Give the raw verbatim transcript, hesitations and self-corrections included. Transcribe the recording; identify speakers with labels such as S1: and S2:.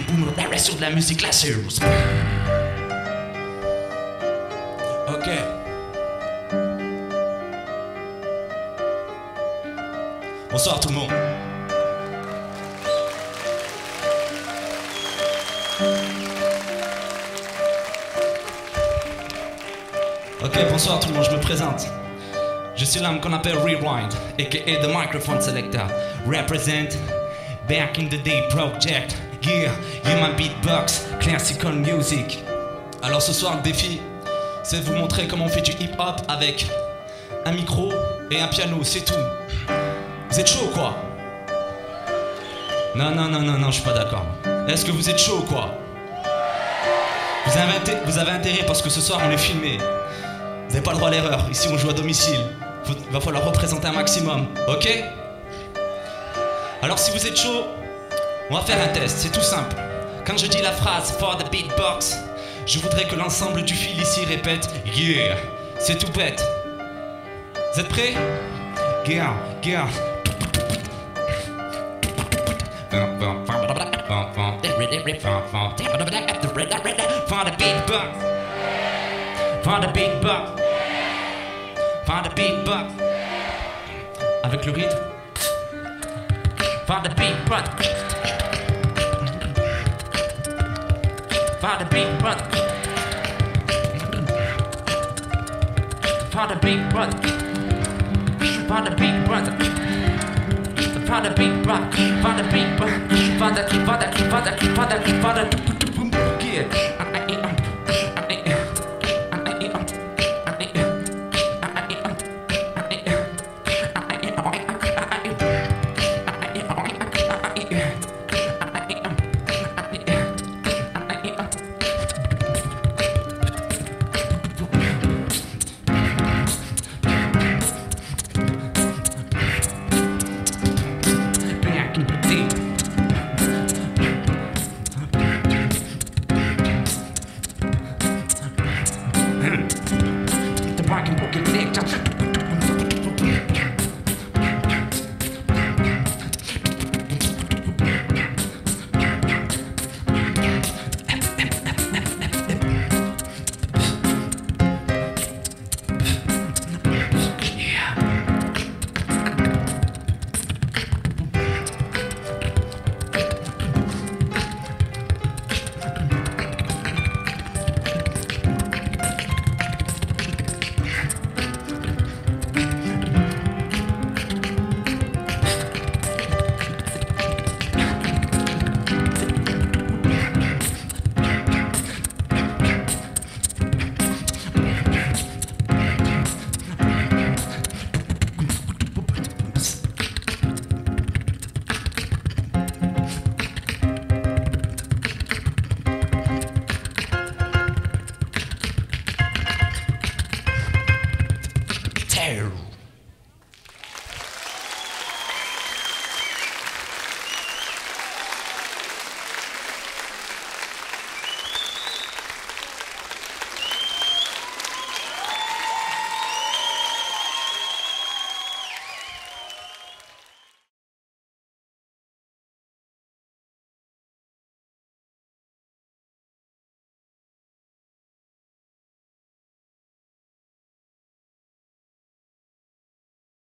S1: boom, sur de la musique lasseuse. Ok. Bonsoir tout le monde. Ok, bonsoir tout le monde, je me présente. Je suis l'homme qu'on appelle Rewind, aka The Microphone Selector. Represent Back in the Day Project. Yeah, human beatbox, classical music. Alors ce soir le défi, c'est de vous montrer comment on fait du hip-hop avec un micro et un piano, c'est tout. Vous êtes chaud ou quoi? Non, non, non, non, non, je suis pas d'accord. Est-ce que vous êtes chaud ou quoi? Vous avez, inté- vous avez intérêt parce que ce soir on est filmé. Vous n'avez pas le droit à l'erreur, ici on joue à domicile. Il va falloir représenter un maximum, ok? Alors si vous êtes chaud, on va faire un test, c'est tout simple. Quand je dis la phrase for the beatbox, je voudrais que l'ensemble du fil ici répète yeah, c'est tout bête. Vous êtes prêts? Yeah, yeah. For the beatbox, for the beatbox, for the beatbox, avec le rythme. For the beatbox, for the beatbox, for the beatbox, for the beatbox, for the beatbox, for the beatbox, for the for the for the for the for the yeah.